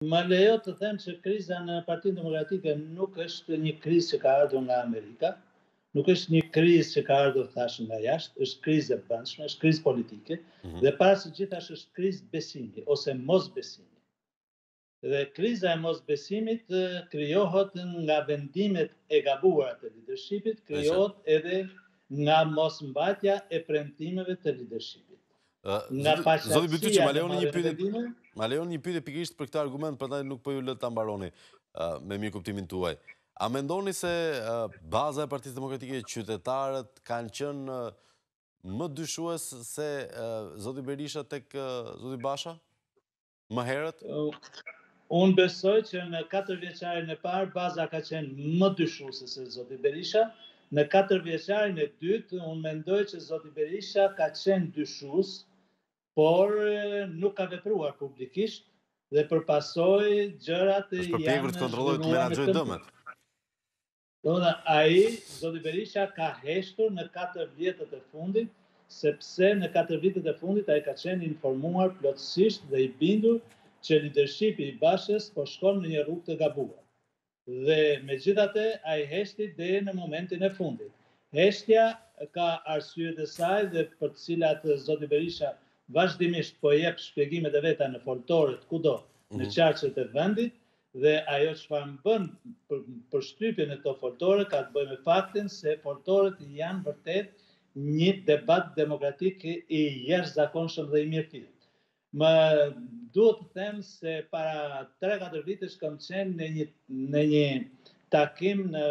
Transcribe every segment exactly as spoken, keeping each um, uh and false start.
Më lejo të them që kriza në Partinë Demokratike nuk është një krizë që ka ardhur nga Amerika, nuk është një krizë që ka ardhur thash nga jashtë, është krizë e brendshme, është krizë politike, mm -hmm. dhe para së gjithash është krizë besimi ose mosbesimi. Dhe kriza e mosbesimit krijohet nga vendimet e gabuara të leadershipit, krijohet edhe nga mosmbajtja e premtimeve të leadershipit. Nga Zoti Bytyçi, ma paqësia lejon një pyetje, ma lejon një pyetje pikërisht për këtë argument, prandaj nuk po ju lë ta mbaroni me mirë kuptimin tuaj. A mendoni se baza e Partisë Demokratike, qytetarët kanë qenë më dyshues se zoti Berisha tek zoti Basha më herët? Unë besoj që në katër vjeçarin e parë baza ka qenë më dyshuese se zoti Berisha. Në katër vjeçarin e dytë, unë mendoj që zoti Berisha ka qenë dyshues, por nuk ka vepruar publikisht dhe përpasoj gjërat janë është përpjekur të kontrollojë të menaxhojë dëmet. Domethënë ai, zoti Berisha ka heshtur në katër vjetët e fundit, sepse në katër vitet e fundit ai ka qenë informuar plotësisht dhe i bindur që leadershipi i Bashës po shkon në një rrugë të gabuar. Dhe megjithatë ai heshti deri në momentin e fundit. Heshtja ka arsyet e saj dhe për të cilat zoti Berisha vazhdimisht po jep shpjegimet e veta në foltorët kudo, në qarqet e vendit, dhe ajo çfarë më bën përshtypje në këto foltore ka të bëjë me faktin se foltorët janë vërtet një debat demokratik i jashtëzakonshëm dhe i mirëfillt. Më duhet të them se para tre katër vitesh kam qenë në një në një takim në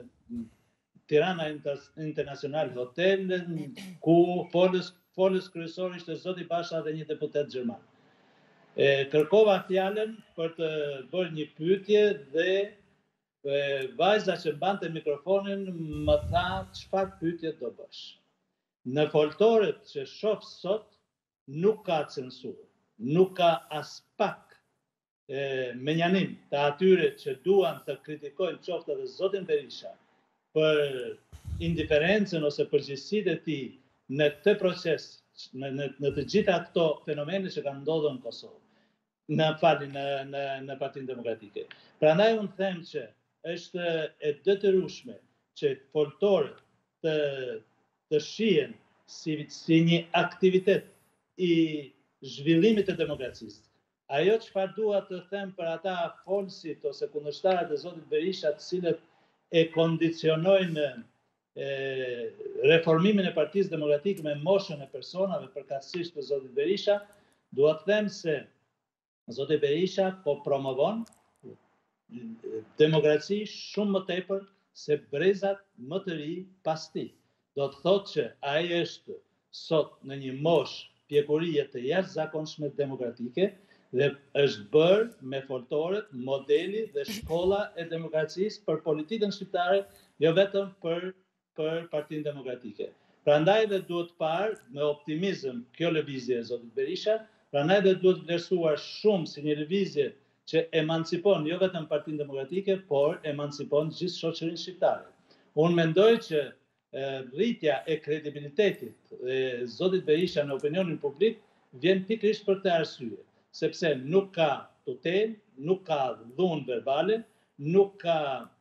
Tirana International Hotel, ku folës folës kryesor ishte zoti Basha dhe një deputet gjerman. E, kërkova fjalën për të bërë një pyetje dhe e, vajza që mbante mikrofonin më tha çfarë pyetje do bësh. Në foltorët që shoh sot nuk ka censurë, nuk ka as pak e, menjanim të atyre që duan të kritikojnë qoftë edhe zotin Berisha për indiferencën ose përgjegjësitë e tij në këtë proces, në, në, në të gjitha këto fenomene që kanë ndodhur në Kosovë, në fali në, në, në Partinë Demokratike. Prandaj unë them që është e detyrueshme që foltorët të, të shihen si, si një aktivitet i zhvillimit të demokracisë. Ajo çfarë dua të them për ata folësit ose kundërshtarët e zotit Berisha, të cilët e kondicionojnë e, reformimin e Partisë Demokratike me moshën e personave, përkatësisht të zotit Berisha, dua të them se zoti Berisha po promovon demokraci shumë më tepër se brezat më të ri pas tij. Do të thotë që ai është sot në një moshë pjekurie të jashtëzakonshme demokratike dhe është bërë me foltorët modeli dhe shkolla e demokracisë për politikën shqiptare, jo vetëm për për Partinë Demokratike. Prandaj dhe duhet parë me optimizëm kjo lëvizje e zotit Berisha, prandaj dhe duhet vlerësuar shumë si një lëvizje që emancipon jo vetëm Partinë Demokratike, por emancipon gjithë shoqërinë shqiptare. Unë mendoj që rritja e kredibilitetit e zotit Berisha në opinionin publik vjen pikërisht për këtë arsye, sepse nuk ka tutelë, nuk ka dhunë verbale, nuk ka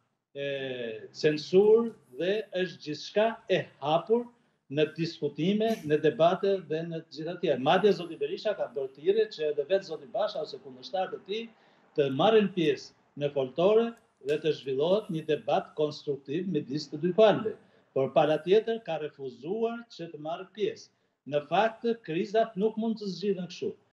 censurë dhe është gjithçka e hapur në diskutime, në debate dhe në të gjitha tjera. Madje zoti Berisha ka bërë thirrje që edhe vetë zoti Basha ose kundërshtarët e tij të marrin pjesë në foltore dhe të zhvillohet një debat konstruktiv midis të dy palëve. Por palatjetër ka refuzuar që të marrë pjesë. Në fakt, krizat nuk mund të zgjidhen kështu.